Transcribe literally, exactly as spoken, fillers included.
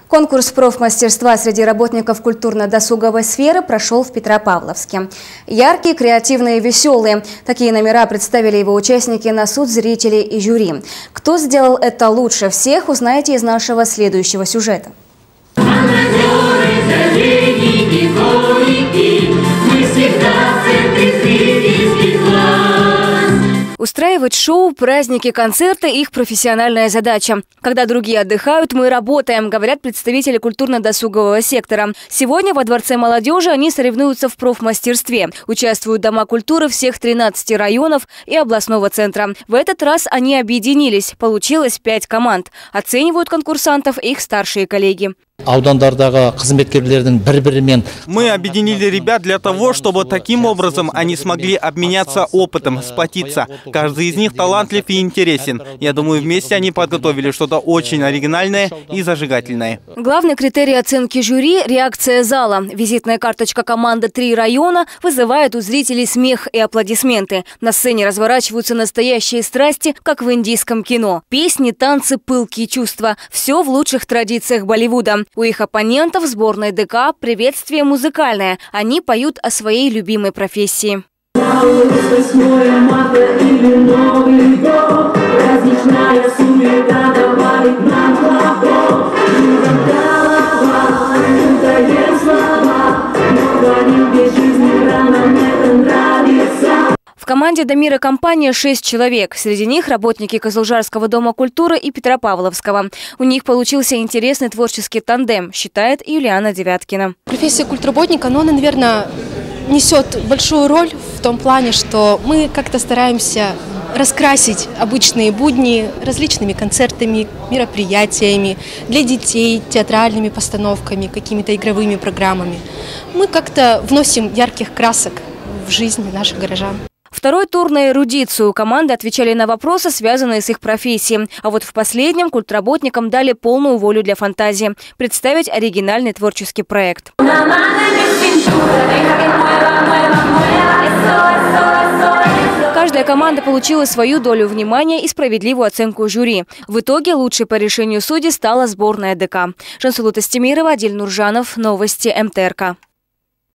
Конкурс профмастерства среди работников культурно-досуговой сферы прошел в Петропавловске. Яркие, креативные, веселые. Такие номера представили его участники на суд зрителей и жюри. Кто сделал это лучше всех, узнаете из нашего следующего сюжета. Устраивать шоу, праздники, концерты – их профессиональная задача. Когда другие отдыхают, мы работаем, говорят представители культурно-досугового сектора. Сегодня во Дворце молодежи они соревнуются в профмастерстве. Участвуют дома культуры всех тринадцати районов и областного центра. В этот раз они объединились. Получилось пять команд. Оценивают конкурсантов их старшие коллеги. Мы объединили ребят для того, чтобы таким образом они смогли обменяться опытом, сплотиться. Каждый из них талантлив и интересен. Я думаю, вместе они подготовили что-то очень оригинальное и зажигательное. Главный критерий оценки жюри – реакция зала. Визитная карточка команды «Три района» вызывает у зрителей смех и аплодисменты. На сцене разворачиваются настоящие страсти, как в индийском кино. Песни, танцы, пылкие чувства – все в лучших традициях Болливуда. У их оппонентов сборной ДК приветствие музыкальное. Они поют о своей любимой профессии. В команде «Дамира» компания шесть человек. Среди них работники Козылжарского дома культуры и Петропавловского. У них получился интересный творческий тандем, считает Юлиана Девяткина. Профессия культработника, но она, наверное, несет большую роль в том плане, что мы как-то стараемся раскрасить обычные будни различными концертами, мероприятиями для детей, театральными постановками, какими-то игровыми программами. Мы как-то вносим ярких красок в жизнь наших горожан. Второй тур на эрудицию. Команды отвечали на вопросы, связанные с их профессией. А вот в последнем культработникам дали полную волю для фантазии. Представить оригинальный творческий проект. Каждая команда получила свою долю внимания и справедливую оценку жюри. В итоге лучшей по решению судей стала сборная ДК. Жансулу Тастемирова, Адиль Нуржанов. Новости МТРК.